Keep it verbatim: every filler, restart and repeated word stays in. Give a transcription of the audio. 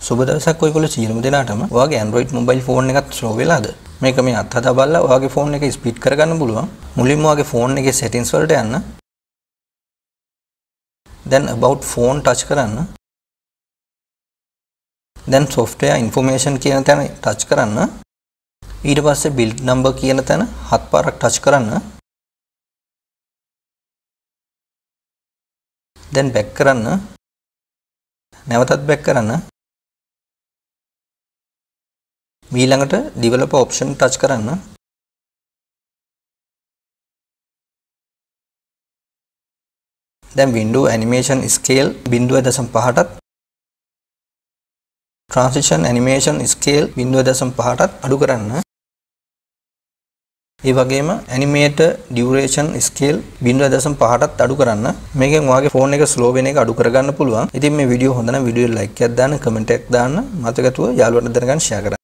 සුබ දවසක් ඔයගොල්ලෝ සියලුම දෙනාටම ඔයාගේ Android mobile phone එකත් slow වෙලාද? මේක මේ අත්හදා බලලා ඔයාගේ phone එක ස්පීඩ් කරගන්න පුළුවන්. මුලින්ම ඔයාගේ phone එකේ settings වලට යන්න. then about phone touch කරන්න. then software information කියන තැන touch කරන්න. ඊට පස්සේ build number කියන තැන හත් පාරක් touch කරන්න. then back කරන්න. නැවතත් back කරන්න. ඊළඟට developer option touch කරන්න. then window animation scale zero point five ටත් transition animation scale zero point five ටත් අඩු කරන්න. ඒ වගේම animator duration scale zero point five ටත් අඩු කරන්න. මේකෙන් ඔයාගේ phone එක slow වෙන එක අඩු කරගන්න පුළුවන්. ඉතින් මේ වීඩියෝ හොඳ නම් වීඩියෝ like එකක් දාන්න, comment එකක් දාන්න, මතකතුව යාළුවන්ට දැනගන්න share කරන්න.